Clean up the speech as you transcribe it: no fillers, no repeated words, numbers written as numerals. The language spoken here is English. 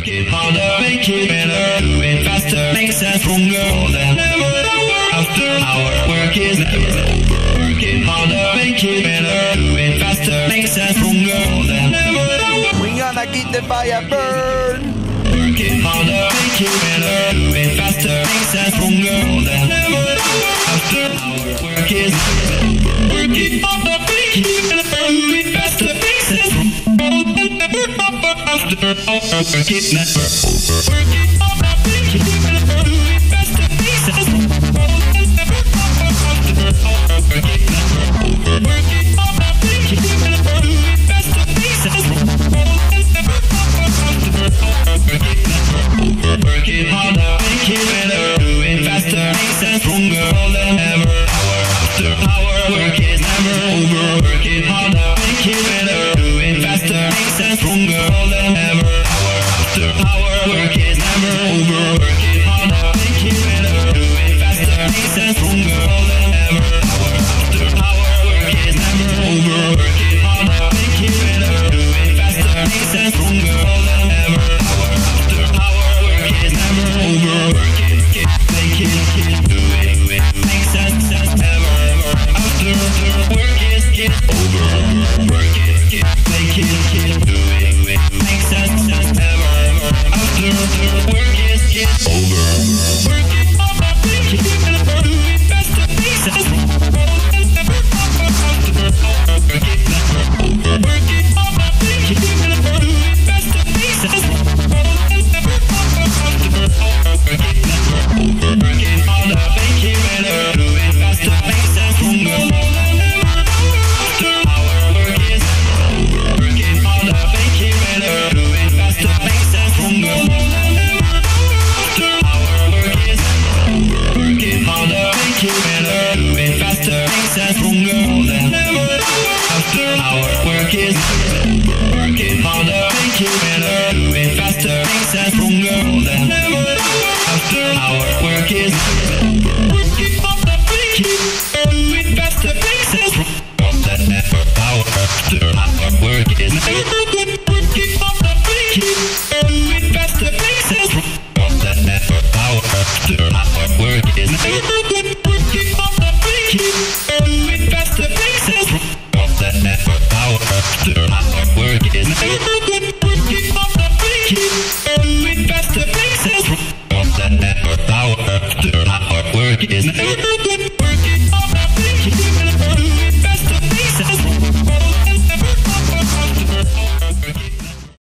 Working harder, make it better. Do it faster, makes us stronger than ever. After our work is never over. Working harder, make it better. Do it faster, makes us stronger than ever. We gonna keep the fire burn. Working harder, make it better. Do it faster, makes us stronger than ever. After our work is never over. Working harder, make it better. Do it faster, makes us stronger than ever. After our work is never over. Working harder, make it better. Do it faster, makes us stronger than ever. After our work is never over. Working harder, make it better. Do it faster, makes us stronger than ever. Working harder, make it better. Do it faster, makes us stronger than ever. After our work is never over. Working harder, make it better. Do it faster, makes us stronger than ever. After our work is never over. Working harder, make it better. Do it faster, makes us stronger than ever. After our work is never over. Working harder, make it better. Do it faster, makes us stronger than ever. After our work is never over. Working, make it, do it, makes us ever. After work is over. Working, make it, do it, makes us ever. After work is over. Working harder, make it better. Do it faster, makes us stronger than ever. After work is never over. Working harder, make it better. Do it faster, makes us stronger than ever. After work is never over. Working harder, make it better. Do it faster, makes us stronger than ever. After our work is over. Working harder, make it better. Do it faster, makes us stronger than ever. After our work is over. Working harder, make it better. Do it faster, makes us stronger than ever. After our work is over. Working harder, make it better. Do it faster, makes us stronger.